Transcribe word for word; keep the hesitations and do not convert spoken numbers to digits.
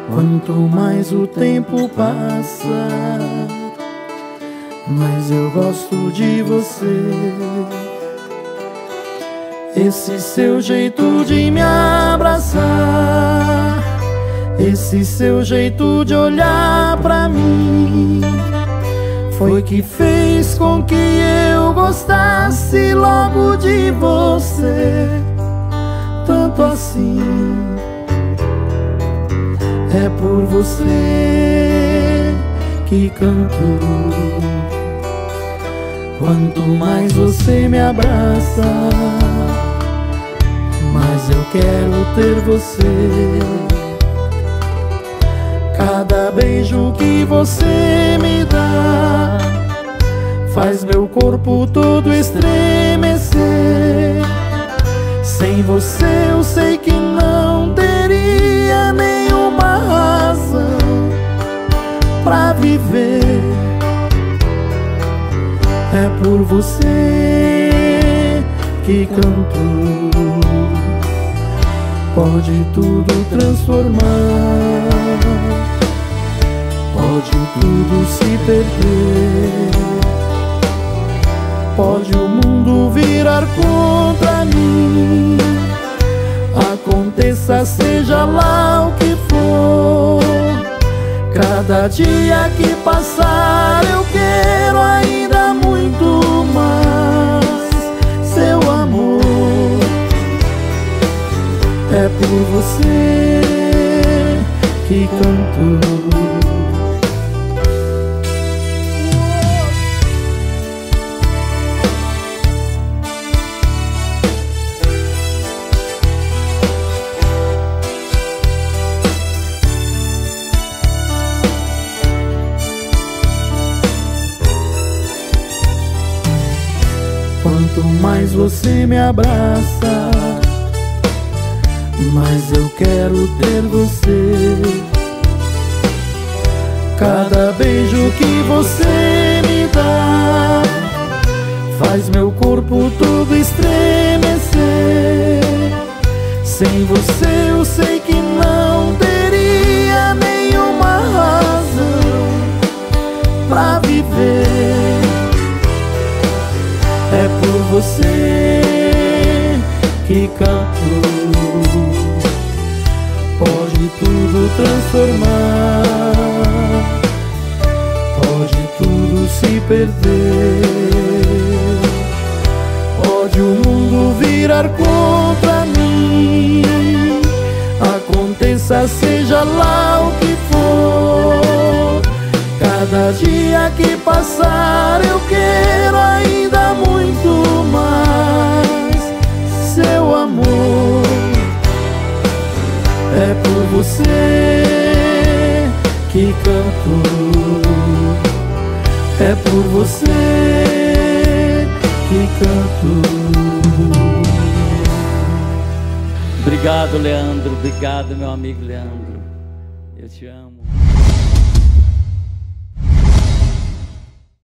Quanto mais o tempo passa, mais eu gosto de você. Esse seu jeito de me abraçar, esse seu jeito de olhar pra mim, foi que fez com que eu gostasse logo de você. Tanto assim, é por você que canto. Quanto mais você me abraça, mais eu quero ter você. Cada beijo que você me dá faz meu corpo todo estremecer. Sem você eu sei que não teria nenhuma razão pra viver. É por você que canto. Pode tudo transformar, pode tudo se perder, pode o mundo virar contra mim. Aconteça, seja lá o que for, cada dia que passar eu quero ainda muito mais seu amor. É por você que canto. Quanto mais você me abraça, mais eu quero ter você. Cada beijo que você me dá faz meu corpo todo estremecer. Sem você eu sei que não teria nenhuma razão pra viver. É por você que canto. Pode tudo transformar, pode tudo se perder, pode o mundo virar contra mim. Aconteça, seja lá o que for, cada dia que passar eu quero ainda muito mais seu amor. É por você que canto. É por você que canto. Obrigado, Leandro. Obrigado, meu amigo Leandro. Eu te amo.